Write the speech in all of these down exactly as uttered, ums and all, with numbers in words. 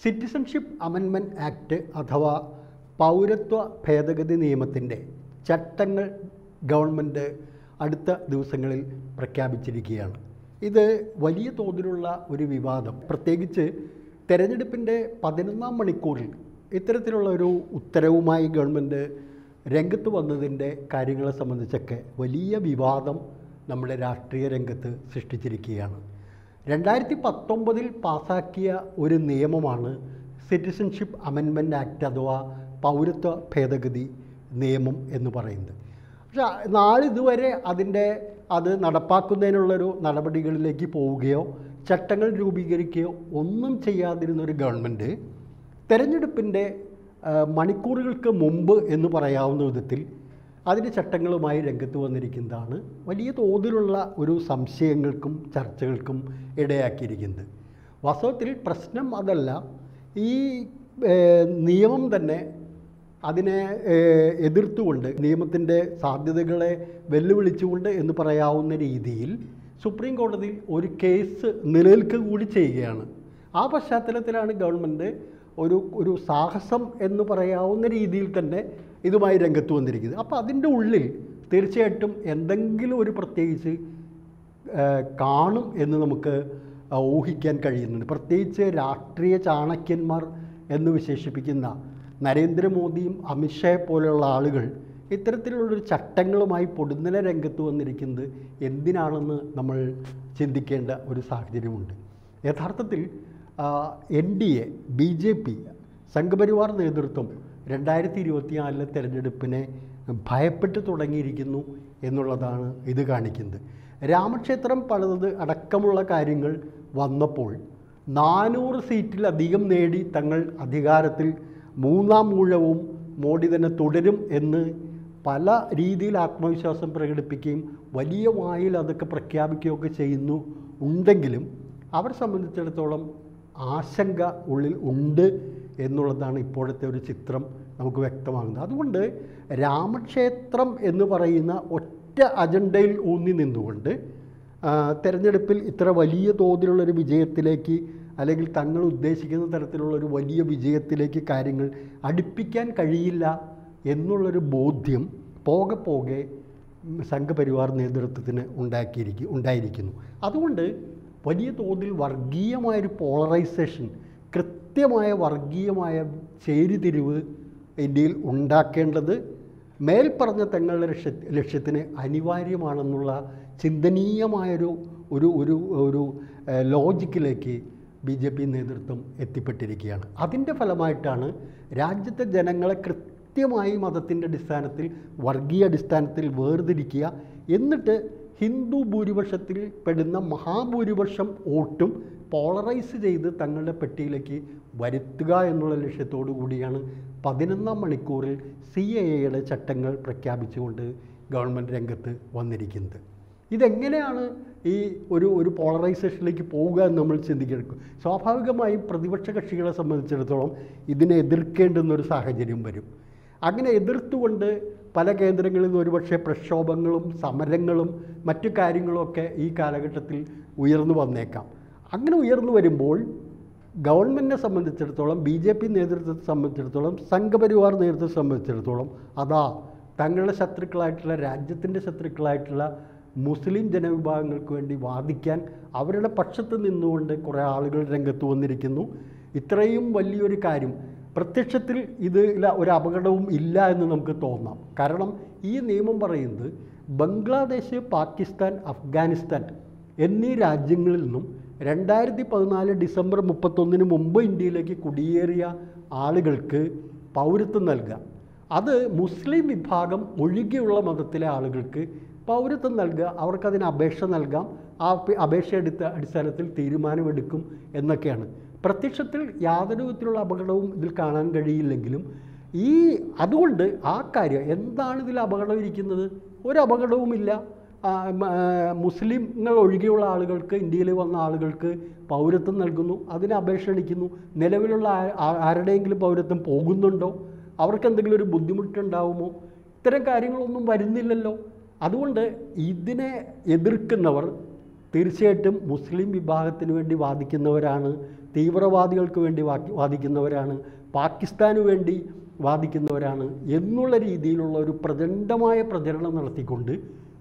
Citizenship amendment act അഥവാ പൗരത്വ ഭേദഗതി നിയമത്തിൻ്റെ ചട്ടങ്ങൾ ഗവൺമെൻറ് അടുത്ത ദിവസങ്ങളിൽ പ്രഖ്യാപിച്ചിരിക്കുകയാണ്. ഇത് വലിയ തോതിലുള്ള ഒരു വിവാദം, പ്രത്യേകിച്ച് തെരഞ്ഞെടുപ്പിൻ്റെ പതിനൊന്നാം മണിക്കൂറിൽ ഇത്തരത്തിലുള്ള ഒരു ഉത്തരവുമായി ഗവൺമെൻറ് രംഗത്ത് വന്നതിൻ്റെ കാര്യങ്ങളെ സംബന്ധിച്ചൊക്കെ വലിയ വിവാദം നമ്മുടെ രാഷ്ട്രീയ രംഗത്ത് സൃഷ്ടിച്ചിരിക്കുകയാണ്. രണ്ടായിരത്തി പത്തൊമ്പതിൽ പാസാക്കിയ ഒരു നിയമമാണ് സിറ്റിസൺഷിപ്പ് അമെൻമെൻറ്റ് ആക്ട് അഥവാ പൗരത്വ ഭേദഗതി നിയമം എന്ന് പറയുന്നത്. പക്ഷേ നാളിതുവരെ അതിൻ്റെ അത് നടപ്പാക്കുന്നതിനുള്ളൊരു നടപടികളിലേക്ക് പോവുകയോ ചട്ടങ്ങൾ രൂപീകരിക്കുകയോ ഒന്നും ചെയ്യാതിരുന്നൊരു ഗവൺമെൻറ് തെരഞ്ഞെടുപ്പിൻ്റെ മണിക്കൂറുകൾക്ക് മുമ്പ് എന്ന് പറയാവുന്ന വിധത്തിൽ അതിൻ്റെ ചട്ടങ്ങളുമായി രംഗത്ത് വന്നിരിക്കുന്നതാണ് വലിയ തോതിലുള്ള ഒരു സംശയങ്ങൾക്കും ചർച്ചകൾക്കും ഇടയാക്കിയിരിക്കുന്നത്. വാസ്തവത്തിൽ പ്രശ്നം അതല്ല, ഈ നിയമം തന്നെ അതിനെ എതിർത്തുകൊണ്ട് നിയമത്തിൻ്റെ സാധ്യതകളെ വെല്ലുവിളിച്ചുകൊണ്ട് എന്ന് പറയാവുന്ന രീതിയിൽ സുപ്രീം കോടതിയിൽ ഒരു കേസ് നിലനിൽക്കുക കൂടി ചെയ്യുകയാണ്. ആ പശ്ചാത്തലത്തിലാണ് ഗവൺമെൻറ് ഒരു ഒരു സാഹസം എന്ന് പറയാവുന്ന രീതിയിൽ തന്നെ ഇതുമായി രംഗത്ത് വന്നിരിക്കുന്നത്. അപ്പോൾ അതിൻ്റെ ഉള്ളിൽ തീർച്ചയായിട്ടും എന്തെങ്കിലും ഒരു പ്രത്യേകിച്ച് കാണും എന്ന് നമുക്ക് ഊഹിക്കാൻ കഴിയുന്നുണ്ട്. പ്രത്യേകിച്ച് രാഷ്ട്രീയ ചാണക്യന്മാർ എന്ന് വിശേഷിപ്പിക്കുന്ന നരേന്ദ്രമോദിയും അമിത്ഷായെ പോലെയുള്ള ആളുകൾ ഇത്തരത്തിലുള്ളൊരു ചട്ടങ്ങളുമായി പൊടുന്നനെ രംഗത്ത് വന്നിരിക്കുന്നത് എന്തിനാണെന്ന് നമ്മൾ ചിന്തിക്കേണ്ട ഒരു സാഹചര്യമുണ്ട്. യഥാർത്ഥത്തിൽ N D A, B J P, Sangh Parivar നേതൃത്വം രണ്ടായിരത്തി ഇരുപത്തിനാലിലെ തെരഞ്ഞെടുപ്പിനെ ഭയപ്പെട്ട് തുടങ്ങിയിരിക്കുന്നു എന്നുള്ളതാണ് ഇത് കാണിക്കുന്നത്. രാമക്ഷേത്രം പണിത് അടക്കമുള്ള കാര്യങ്ങൾ വന്നപ്പോൾ നാനൂറ് സീറ്റിലധികം നേടി തങ്ങൾ അധികാരത്തിൽ മൂന്നാം ഊഴവും മോഡി തന്നെ തുടരും എന്ന് പല രീതിയിൽ ആത്മവിശ്വാസം പ്രകടിപ്പിക്കുകയും വലിയ വായിൽ അതൊക്കെ പ്രഖ്യാപിക്കുകയൊക്കെ ചെയ്യുന്നു ഉണ്ടെങ്കിലും അവരെ സംബന്ധിച്ചിടത്തോളം ആശങ്ക ഉള്ളിൽ ഉണ്ട് എന്നുള്ളതാണ് ഇപ്പോഴത്തെ ഒരു ചിത്രം നമുക്ക് വ്യക്തമാകുന്നത്. അതുകൊണ്ട് രാമക്ഷേത്രം എന്ന് പറയുന്ന ഒറ്റ അജണ്ടയിൽ ഊന്നി നിന്നുകൊണ്ട് തെരഞ്ഞെടുപ്പിൽ ഇത്ര വലിയ തോതിലുള്ളൊരു വിജയത്തിലേക്ക് അല്ലെങ്കിൽ തങ്ങൾ ഉദ്ദേശിക്കുന്ന തരത്തിലുള്ളൊരു വലിയ വിജയത്തിലേക്ക് കാര്യങ്ങൾ അടുപ്പിക്കാൻ കഴിയില്ല എന്നുള്ളൊരു ബോധ്യം പോകെ പോകെ സംഘപരിവാർ നേതൃത്വത്തിന് ഉണ്ടാക്കിയിരിക്കും ഉണ്ടായിരിക്കുന്നു. അതുകൊണ്ട് വലിയ തോതിൽ വർഗീയമായൊരു പോളറൈസേഷൻ, കൃത്യമായ വർഗീയമായ ചേരിതിരിവ് ഇന്ത്യയിൽ ഉണ്ടാക്കേണ്ടത് മേൽപ്പറഞ്ഞ തങ്ങളുടെ ലക്ഷ്യ ലക്ഷ്യത്തിന് അനിവാര്യമാണെന്നുള്ള ചിന്തനീയമായൊരു ഒരു ഒരു ഒരു ലോജിക്കിലേക്ക് ബി ജെ പി നേതൃത്വം എത്തിപ്പെട്ടിരിക്കുകയാണ്. അതിൻ്റെ ഫലമായിട്ടാണ് രാജ്യത്തെ ജനങ്ങളെ കൃത്യമായി മതത്തിൻ്റെ അടിസ്ഥാനത്തിൽ, വർഗീയ അടിസ്ഥാനത്തിൽ വേർതിരിക്കുക, എന്നിട്ട് ഹിന്ദു ഭൂരിപക്ഷത്തിൽ പെടുന്ന മഹാഭൂരിപക്ഷം വോട്ടും പോളറൈസ് ചെയ്ത് തങ്ങളുടെ പെട്ടിയിലേക്ക് വരുത്തുക എന്നുള്ള ലക്ഷ്യത്തോടു കൂടിയാണ് പതിനൊന്നാം മണിക്കൂറിൽ സി എ എയുടെ ചട്ടങ്ങൾ പ്രഖ്യാപിച്ചുകൊണ്ട് ഗവൺമെൻറ് രംഗത്ത് വന്നിരിക്കുന്നത്. ഇതെങ്ങനെയാണ് ഈ ഒരു ഒരു പോളറൈസേഷനിലേക്ക് പോവുക എന്ന് നമ്മൾ ചിന്തിക്കണം. സ്വാഭാവികമായും പ്രതിപക്ഷ കക്ഷികളെ സംബന്ധിച്ചിടത്തോളം ഇതിനെ എതിർക്കേണ്ടുന്നൊരു സാഹചര്യം വരും. അങ്ങനെ എതിർത്തുകൊണ്ട് പല കേന്ദ്രങ്ങളിൽ നിന്ന് ഒരുപക്ഷെ പ്രക്ഷോഭങ്ങളും സമരങ്ങളും മറ്റു കാര്യങ്ങളുമൊക്കെ ഈ കാലഘട്ടത്തിൽ ഉയർന്നു വന്നേക്കാം. അങ്ങനെ ഉയർന്നു വരുമ്പോൾ ഗവൺമെൻറ്റിനെ സംബന്ധിച്ചിടത്തോളം, ബി ജെ പി നേതൃത്വത്തെ സംബന്ധിച്ചിടത്തോളം, സംഘപരിവാർ നേതൃത്വത്തെ സംബന്ധിച്ചിടത്തോളം അതാ തങ്ങളുടെ ശത്രുക്കളായിട്ടുള്ള, രാജ്യത്തിൻ്റെ ശത്രുക്കളായിട്ടുള്ള മുസ്ലിം ജനവിഭാഗങ്ങൾക്ക് വേണ്ടി വാദിക്കാൻ അവരുടെ പക്ഷത്ത് നിന്നുകൊണ്ട് കുറേ ആളുകൾ രംഗത്ത് വന്നിരിക്കുന്നു. ഇത്രയും വലിയൊരു കാര്യം പ്രത്യക്ഷത്തിൽ ഇതിൽ ഒരു അപകടവും ഇല്ല എന്ന് നമുക്ക് തോന്നാം. കാരണം ഈ നിയമം പറയുന്നത് ബംഗ്ലാദേശ്, പാകിസ്ഥാൻ, അഫ്ഗാനിസ്ഥാൻ എന്നീ രാജ്യങ്ങളിൽ നിന്നും രണ്ടായിരത്തി പതിനാല് ഡിസംബർ മുപ്പത്തൊന്നിന് മുമ്പ് ഇന്ത്യയിലേക്ക് കുടിയേറിയ ആളുകൾക്ക് പൗരത്വം നൽകുക, അത് മുസ്ലിം വിഭാഗം ഒഴികെയുള്ള മതത്തിലെ ആളുകൾക്ക് പൗരത്വം നൽകുക, അവർക്കതിന് അപേക്ഷ നൽകാം, ആ അപേക്ഷ എടുത്ത അടിസ്ഥാനത്തിൽ തീരുമാനമെടുക്കും എന്നൊക്കെയാണ്. പ്രത്യക്ഷത്തിൽ യാതൊരു വിധത്തിലുള്ള അപകടവും ഇതിൽ കാണാൻ കഴിയില്ലെങ്കിലും ഈ അതുകൊണ്ട് ആ കാര്യം എന്താണ് ഇതിൽ അപകടം ഇരിക്കുന്നത്? ഒരു അപകടവുമില്ല. മുസ്ലിങ്ങൾ ഒഴികെയുള്ള ആളുകൾക്ക്, ഇന്ത്യയിൽ വന്ന ആളുകൾക്ക് പൗരത്വം നൽകുന്നു, അതിന് അപേക്ഷ അടിക്കുന്നു. നിലവിലുള്ള ആരുടെയെങ്കിലും പൗരത്വം പോകുന്നുണ്ടോ? അവർക്ക് എന്തെങ്കിലും ഒരു ബുദ്ധിമുട്ടുണ്ടാവുമോ? ഇത്തരം കാര്യങ്ങളൊന്നും വരുന്നില്ലല്ലോ. അതുകൊണ്ട് ഇതിനെ എതിർക്കുന്നവർ തീർച്ചയായിട്ടും മുസ്ലിം വിഭാഗത്തിന് വേണ്ടി വാദിക്കുന്നവരാണ്, തീവ്രവാദികൾക്ക് വേണ്ടി വാദിക്കുന്നവരാണ്, പാകിസ്ഥാന് വേണ്ടി വാദിക്കുന്നവരാണ് എന്നുള്ള രീതിയിലുള്ള ഒരു പ്രചണ്ഡമായ പ്രചരണം നടത്തിക്കൊണ്ട്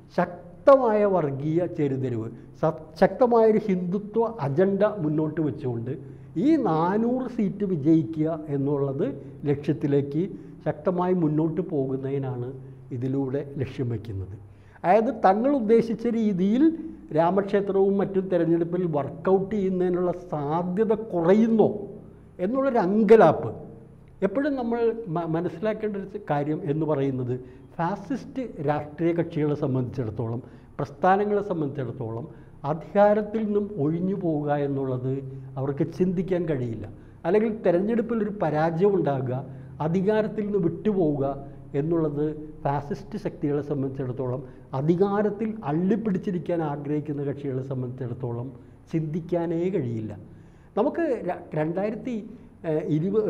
ശക്തമായ വർഗീയ ചേരിതിരിവ്, ശക്തമായൊരു ഹിന്ദുത്വ അജണ്ട മുന്നോട്ട് വെച്ചുകൊണ്ട് ഈ നാനൂറ് സീറ്റ് വിജയിക്കുക എന്നുള്ളത് ലക്ഷ്യത്തിലേക്ക് ശക്തമായി മുന്നോട്ട് പോകുന്നതിനാണ് ഇതിലൂടെ ലക്ഷ്യം വയ്ക്കുന്നത്. അതായത് തങ്ങൾ ഉദ്ദേശിച്ച രീതിയിൽ രാമക്ഷേത്രവും മറ്റും തിരഞ്ഞെടുപ്പിൽ വർക്കൗട്ട് ചെയ്യുന്നതിനുള്ള സാധ്യത കുറയുന്നോ എന്നുള്ളൊരു അങ്കലാപ്പ് എപ്പോഴും നമ്മൾ മനസ്സിലാക്കേണ്ട ഒരു കാര്യം എന്ന് പറയുന്നത്, ഫാസിസ്റ്റ് രാഷ്ട്രീയ കക്ഷികളെ സംബന്ധിച്ചിടത്തോളം, പ്രസ്ഥാനങ്ങളെ സംബന്ധിച്ചിടത്തോളം അധികാരത്തിൽ നിന്നും ഒഴിഞ്ഞു പോവുക എന്നുള്ളത് അവർക്ക് ചിന്തിക്കാൻ കഴിയില്ല. അല്ലെങ്കിൽ തിരഞ്ഞെടുപ്പിൽ ഒരു പരാജയം ഉണ്ടാകുക, അധികാരത്തിൽ നിന്ന് വിട്ടുപോവുക എന്നുള്ളത് ഫാസിസ്റ്റ് ശക്തികളെ സംബന്ധിച്ചിടത്തോളം, അധികാരത്തിൽ അള്ളിപ്പിടിച്ചിരിക്കാൻ ആഗ്രഹിക്കുന്ന കക്ഷികളെ സംബന്ധിച്ചിടത്തോളം ചിന്തിക്കാനേ കഴിയില്ല. നമുക്ക് രണ്ടായിരത്തി ഇരുപ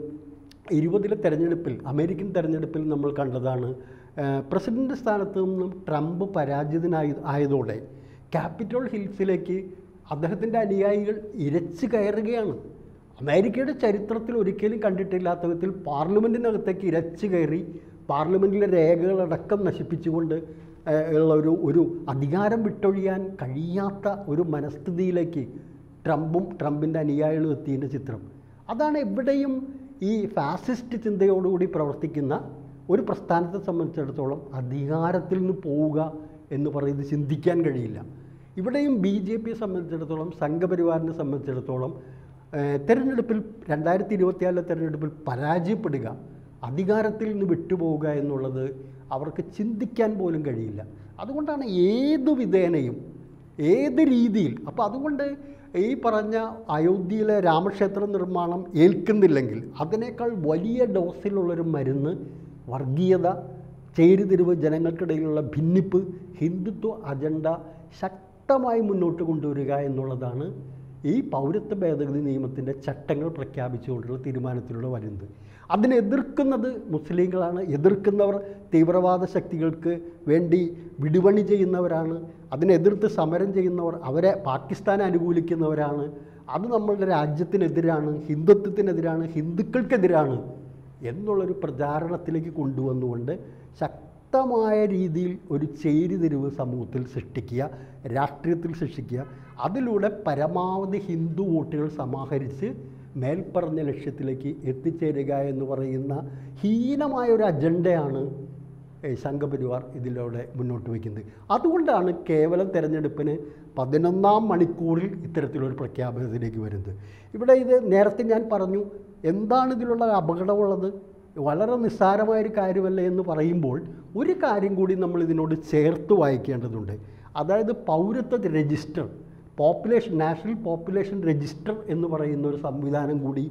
ഇരുപതിലെ തെരഞ്ഞെടുപ്പിൽ, അമേരിക്കൻ തെരഞ്ഞെടുപ്പിൽ നമ്മൾ കണ്ടതാണ്, പ്രസിഡന്റ് സ്ഥാനത്ത് നിന്നും ട്രംപ് പരാജിതനായി ആയതോടെ ക്യാപിറ്റോൾ ഹിൽസിലേക്ക് അദ്ദേഹത്തിൻ്റെ അനുയായികൾ ഇരച്ചു കയറുകയാണ്. അമേരിക്കയുടെ ചരിത്രത്തിൽ ഒരിക്കലും കണ്ടിട്ടില്ലാത്ത വിധത്തിൽ പാർലമെൻറ്റിനകത്തേക്ക് ഇരച്ചു കയറി പാർലമെൻറ്റിലെ രേഖകളടക്കം നശിപ്പിച്ചുകൊണ്ട് ഉള്ള ഒരു ഒരു അധികാരം വിട്ടൊഴിയാൻ കഴിയാത്ത ഒരു മനസ്ഥിതിയിലേക്ക് ട്രംപും ട്രംപിൻ്റെ അനുയായികളും എത്തിയതിൻ്റെ ചിത്രം. അതാണ് എവിടെയും ഈ ഫാസിസ്റ്റ് ചിന്തയോടുകൂടി പ്രവർത്തിക്കുന്ന ഒരു പ്രസ്ഥാനത്തെ സംബന്ധിച്ചിടത്തോളം അധികാരത്തിൽ നിന്ന് പോവുക എന്ന് പറയുന്നത് ചിന്തിക്കാൻ കഴിയില്ല. ഇവിടെയും ബി ജെ പിയെ സംബന്ധിച്ചിടത്തോളം, സംഘപരിവാറിനെ സംബന്ധിച്ചിടത്തോളം തെരഞ്ഞെടുപ്പിൽ രണ്ടായിരത്തി ഇരുപത്തിനാലിലെ തെരഞ്ഞെടുപ്പിൽ പരാജയപ്പെടുക, അധികാരത്തിൽ നിന്ന് വിട്ടുപോവുക എന്നുള്ളത് അവർക്ക് ചിന്തിക്കാൻ പോലും കഴിയില്ല. അതുകൊണ്ടാണ് ഏതു വിധേനയും ഏത് രീതിയിൽ, അപ്പോൾ അതുകൊണ്ട് ഈ പറഞ്ഞ അയോധ്യയിലെ രാമക്ഷേത്ര നിർമ്മാണം ഏൽക്കുന്നില്ലെങ്കിൽ അതിനേക്കാൾ വലിയ ഡോസിലുള്ളൊരു മരുന്ന് വർഗീയത, ചേരിതിരിവ്, ജനങ്ങൾക്കിടയിലുള്ള ഭിന്നിപ്പ്, ഹിന്ദുത്വ അജണ്ട ശക്തമായി മുന്നോട്ട് കൊണ്ടുവരിക എന്നുള്ളതാണ് ഈ പൗരത്വ ഭേദഗതി നിയമത്തിൻ്റെ ചട്ടങ്ങൾ പ്രഖ്യാപിച്ചുകൊണ്ടുള്ള തീരുമാനത്തിലൂടെ വരുന്നത്. അതിനെ എതിർക്കുന്നത് മുസ്ലിങ്ങളാണ്. എതിർക്കുന്നവർ തീവ്രവാദ ശക്തികൾക്ക് വേണ്ടി വിടുപണി ചെയ്യുന്നവരാണ്. അതിനെതിർത്ത് സമരം ചെയ്യുന്നവർ അവരെ പാകിസ്ഥാനെ അനുകൂലിക്കുന്നവരാണ്. അത് നമ്മളുടെ രാജ്യത്തിനെതിരാണ്, ഹിന്ദുത്വത്തിനെതിരാണ്, ഹിന്ദുക്കൾക്കെതിരാണ് എന്നുള്ളൊരു പ്രചാരണത്തിലേക്ക് കൊണ്ടുവന്നുകൊണ്ട് ശക്തമായ രീതിയിൽ ഒരു ചേരിതിരിവ് സമൂഹത്തിൽ സൃഷ്ടിക്കുക, രാഷ്ട്രീയത്തിൽ സൃഷ്ടിക്കുക. അതിലൂടെ പരമാവധി ഹിന്ദു വോട്ടുകൾ സമാഹരിച്ച് മേൽപ്പറഞ്ഞ ലക്ഷ്യത്തിലേക്ക് എത്തിച്ചേരുക എന്ന് പറയുന്ന ഹീനമായ ഒരു അജണ്ടയാണ് സംഘപരിവാർ ഇതിലൂടെ മുന്നോട്ട് വയ്ക്കുന്നത്. അതുകൊണ്ടാണ് കേവലം തെരഞ്ഞെടുപ്പിന് പതിനൊന്നാം മണിക്കൂറിൽ ഇത്തരത്തിലൊരു പ്രഖ്യാപനത്തിലേക്ക് വരുന്നത്. ഇവിടെ ഇത് നേരത്തെ ഞാൻ പറഞ്ഞു, എന്താണ് ഇതിലുള്ള അപകടമുള്ളത്, വളരെ നിസ്സാരമായൊരു കാര്യമല്ല എന്ന് പറയുമ്പോൾ ഒരു കാര്യം കൂടി നമ്മൾ ഇതിനോട് ചേർത്ത് വായിക്കേണ്ടതുണ്ട്. അതായത് പൗരത്വ register, population national population register എന്ന് പറയുന്ന ഒരു സംവിധാനം കൂടി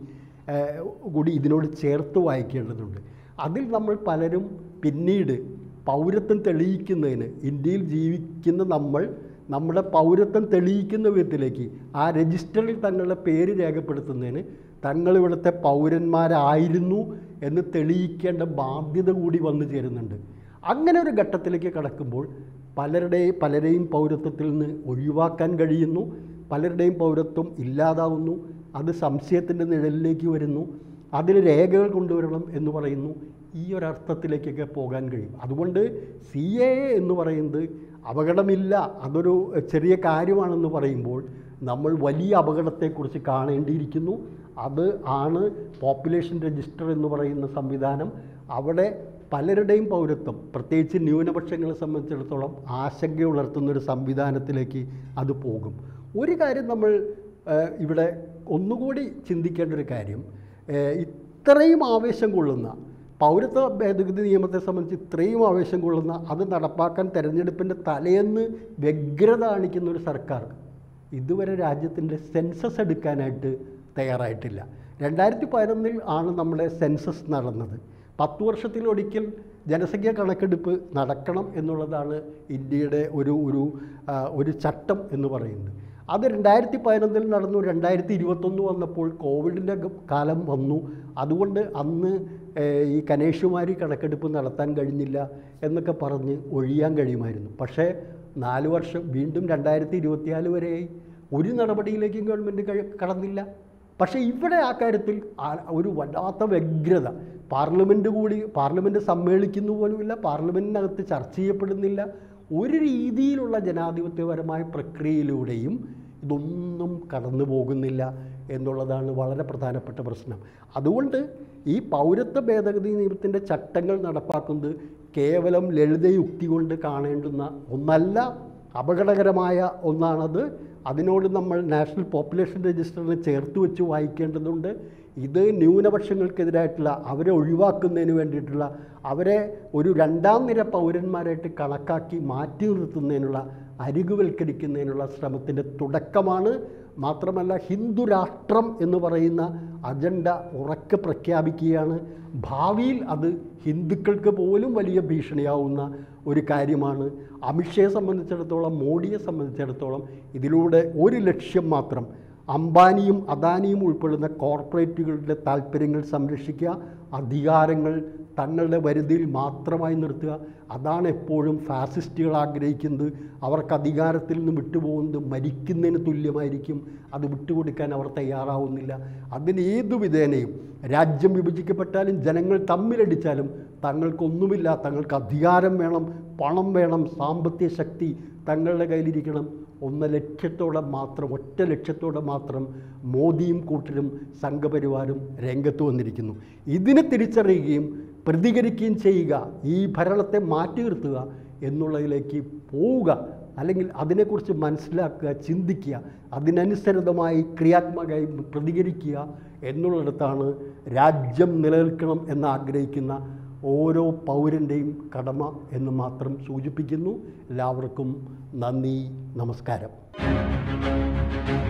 കൂടി ഇതിനോട് ചേർത്ത് വായിക്കേണ്ടതുണ്ട്. അതിൽ നമ്മൾ പലരും പിന്നീട് പൗരത്വം തെളിയിക്കുന്നതിന്, ഇന്ത്യയിൽ ജീവിക്കുന്ന നമ്മൾ നമ്മുടെ പൗരത്വം തെളിയിക്കുന്ന വിധത്തിലേക്ക് ആ രജിസ്റ്ററിൽ തങ്ങളുടെ പേര് രേഖപ്പെടുത്തുന്നതിന് തങ്ങളിവിടുത്തെ പൗരന്മാരായിരുന്നു എന്ന് തെളിയിക്കേണ്ട ബാധ്യത കൂടി വന്നു ചേരുന്നുണ്ട്. അങ്ങനെ ഒരു ഘട്ടത്തിലേക്ക് കടക്കുമ്പോൾ പലരുടെയും പലരെയും പൗരത്വത്തിൽ നിന്ന് ഒഴിവാക്കാൻ കഴിയുന്നു, പലരുടെയും പൗരത്വം ഇല്ലാതാവുന്നു, അത് സംശയത്തിൻ്റെ നിഴലിലേക്ക് വരുന്നു, അതിൽ രേഖകൾ കൊണ്ടുവരണം എന്ന് പറയുന്നു. ഈ ഒരർത്ഥത്തിലേക്കൊക്കെ പോകാൻ കഴിയും. അതുകൊണ്ട് സി എ എ എന്ന് പറയുന്നത് അപകടമില്ല, അതൊരു ചെറിയ കാര്യമാണെന്ന് പറയുമ്പോൾ നമ്മൾ വലിയ അപകടത്തെക്കുറിച്ച് കാണേണ്ടിയിരിക്കുന്നു. അത് ആണ് പോപ്പുലേഷൻ രജിസ്റ്റർ എന്ന് പറയുന്ന സംവിധാനം. അവിടെ പലരുടെയും പൗരത്വം, പ്രത്യേകിച്ച് ന്യൂനപക്ഷങ്ങളെ സംബന്ധിച്ചിടത്തോളം ആശങ്കയുണർത്തുന്നൊരു സംവിധാനത്തിലേക്ക് അത് പോകും. ഒരു കാര്യം നമ്മൾ ഇവിടെ ഒന്നുകൂടി ചിന്തിക്കേണ്ട ഒരു കാര്യം, ഇത്രയും ആവേശം കൊള്ളുന്ന പൗരത്വ ഭേദഗതി നിയമത്തെ സംബന്ധിച്ച് ഇത്രയും ആവേശം കൊള്ളുന്ന, അത് നടപ്പാക്കാൻ തെരഞ്ഞെടുപ്പിൻ്റെ തലേന്ന് വ്യഗ്രത കാണിക്കുന്ന ഒരു സർക്കാർ ഇതുവരെ രാജ്യത്തിൻ്റെ സെൻസസ് എടുക്കാനായിട്ട് തയ്യാറായിട്ടില്ല. രണ്ടായിരത്തി പതിനൊന്നിൽ ആണ് നമ്മുടെ സെൻസസ് നടന്നത്. പത്ത് വർഷത്തിലൊരിക്കൽ ജനസംഖ്യാ കണക്കെടുപ്പ് നടക്കണം എന്നുള്ളതാണ് ഇന്ത്യയുടെ ഒരു ഒരു ഒരു ചട്ടം എന്ന് പറയുന്നത്. അത് രണ്ടായിരത്തി പതിനൊന്നിൽ നടന്നു. രണ്ടായിരത്തി ഇരുപത്തൊന്ന് വന്നപ്പോൾ കോവിഡിൻ്റെ കാലം വന്നു. അതുകൊണ്ട് അന്ന് ഈ കനേഷുമാരി കണക്കെടുപ്പ് നടത്താൻ കഴിഞ്ഞില്ല എന്നൊക്കെ പറഞ്ഞ് ഒഴിയാൻ കഴിയുമായിരുന്നു. പക്ഷേ നാല് വർഷം വീണ്ടും രണ്ടായിരത്തി ഇരുപത്തിനാല് വരെയായി. ഒരു നടപടിയിലേക്കും ഗവൺമെൻറ് കടന്നില്ല. പക്ഷേ ഇവിടെ ആ കാര്യത്തിൽ ഒരു വല്ലാത്ത വ്യഗ്രത. പാർലമെൻറ്റ് കൂടി പാർലമെൻറ്റ് സമ്മേളിക്കുന്നു പോലുമില്ല, പാർലമെൻറ്റിനകത്ത് ചർച്ച ചെയ്യപ്പെടുന്നില്ല. ഒരു രീതിയിലുള്ള ജനാധിപത്യപരമായ പ്രക്രിയയിലൂടെയും ഇതൊന്നും കടന്നു പോകുന്നില്ല എന്നുള്ളതാണ് വളരെ പ്രധാനപ്പെട്ട പ്രശ്നം. അതുകൊണ്ട് ഈ പൗരത്വ ഭേദഗതി നിയമത്തിൻ്റെ ചട്ടങ്ങൾ നടപ്പാക്കുന്നത് കേവലം ലളിതയുക്തി കൊണ്ട് കാണേണ്ടുന്ന ഒന്നല്ല, അപകടകരമായ ഒന്നാണത്. അതിനോട് നമ്മൾ നാഷണൽ പോപ്പുലേഷൻ രജിസ്റ്ററിനെ ചേർത്ത് വെച്ച് വായിക്കേണ്ടതുണ്ട്. ഇത് ന്യൂനപക്ഷങ്ങൾക്കെതിരായിട്ടുള്ള, അവരെ ഒഴിവാക്കുന്നതിന് വേണ്ടിയിട്ടുള്ള, അവരെ ഒരു രണ്ടാം നിര പൗരന്മാരായിട്ട് കണക്കാക്കി മാറ്റി നിർത്തുന്നതിനുള്ള, അരികുവൽക്കരിക്കുന്നതിനുള്ള ശ്രമത്തിൻ്റെ തുടക്കമാണ്. മാത്രമല്ല ഹിന്ദു രാഷ്ട്രം എന്ന് പറയുന്ന അജണ്ട ഉറക്കെ പ്രഖ്യാപിക്കുകയാണ്. ഭാവിയിൽ അത് ഹിന്ദുക്കൾക്ക് പോലും വലിയ ഭീഷണിയാവുന്ന ഒരു കാര്യമാണ്. അമിത്ഷയെ സംബന്ധിച്ചിടത്തോളം, മോഡിയെ സംബന്ധിച്ചിടത്തോളം ഇതിലൂടെ ഒരു ലക്ഷ്യം മാത്രം, അംബാനിയും അദാനിയും ഉൾപ്പെടുന്ന കോർപ്പറേറ്റുകളുടെ താല്പര്യങ്ങൾ സംരക്ഷിക്കുക, അധികാരങ്ങൾ തങ്ങളുടെ പരിധിയിൽ മാത്രമായി നിർത്തുക. അതാണ് എപ്പോഴും ഫാസിസ്റ്റുകൾ ആഗ്രഹിക്കുന്നത്. അവർക്ക് അധികാരത്തിൽ നിന്ന് വിട്ടുപോകുന്നത് മരിക്കുന്നതിന് തുല്യമായിരിക്കും. അത് വിട്ടുകൊടുക്കാൻ അവർ തയ്യാറാവുന്നില്ല. അതിന് ഏതു വിധേനയും രാജ്യം വിഭജിക്കപ്പെട്ടാലും ജനങ്ങൾ തമ്മിലടിച്ചാലും തങ്ങൾക്കൊന്നുമില്ല, തങ്ങൾക്ക് അധികാരം വേണം, പണം വേണം, സാമ്പത്തിക ശക്തി തങ്ങളുടെ കയ്യിലിരിക്കണം. ഒന്ന ലക്ഷ്യത്തോടെ മാത്രം, ഒറ്റ ലക്ഷ്യത്തോടെ മാത്രം മോദിയും കൂട്ടരും സംഘപരിവാരും രംഗത്ത് വന്നിരിക്കുന്നു. ഇതിനെ തിരിച്ചറിയുകയും പ്രതികരിക്കുകയും ചെയ്യുക, ഈ ഭരണത്തെ മാറ്റി നിർത്തുക എന്നുള്ളതിലേക്ക് പോവുക, അല്ലെങ്കിൽ അതിനെക്കുറിച്ച് മനസ്സിലാക്കുക, ചിന്തിക്കുക, അതിനനുസൃതമായി ക്രിയാത്മകമായി പ്രതികരിക്കുക എന്നുള്ളിടത്താണ് രാജ്യം നിലനിൽക്കണം എന്നാഗ്രഹിക്കുന്ന ഓരോ പൗരൻ്റെയും കടമ എന്ന് മാത്രം സൂചിപ്പിക്കുന്നു. എല്ലാവർക്കും നന്ദി, നമസ്കാരം.